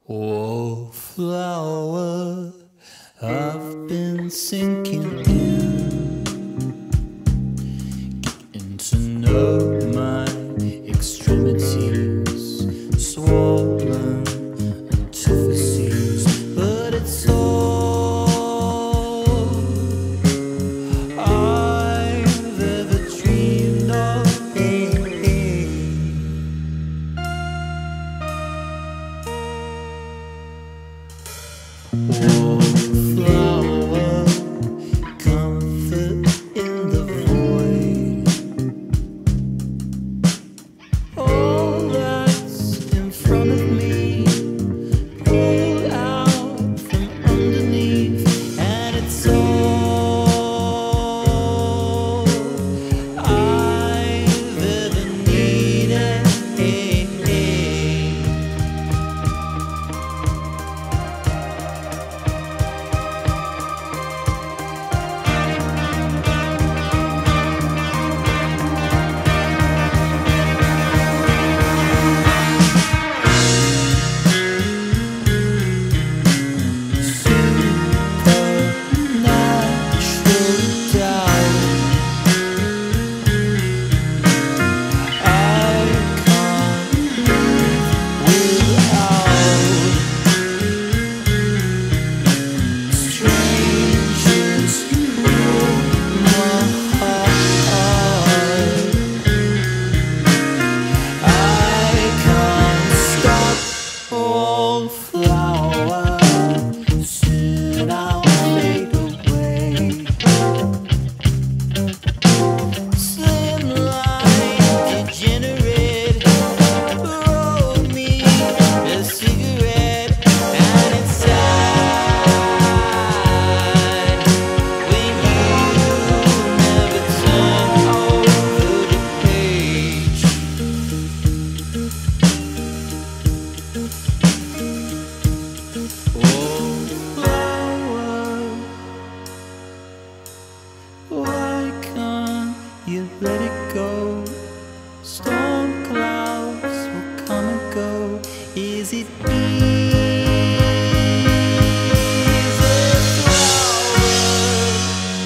Oh, flower, I've been sinking in, getting to know my extremities, swollen and tophacies, but it's all I've ever dreamed of. Oh, flower, comfort in the void. All that's in front of me, pulled out from underneath, and it's all I've ever needed. You let it go. Storm clouds will come and go. Is it easy, flower?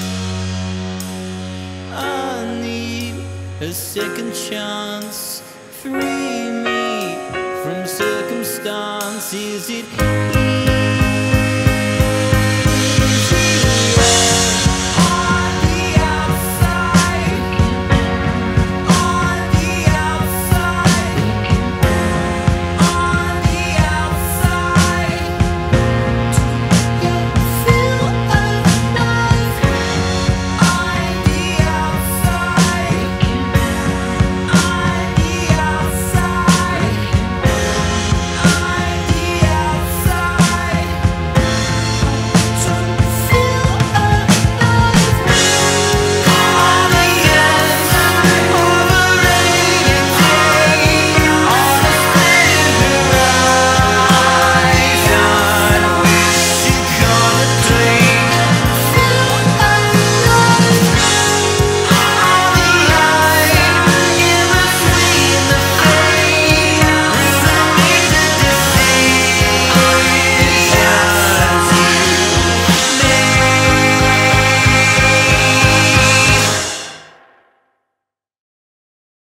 I need a second chance. Free me from circumstance. Is it easy?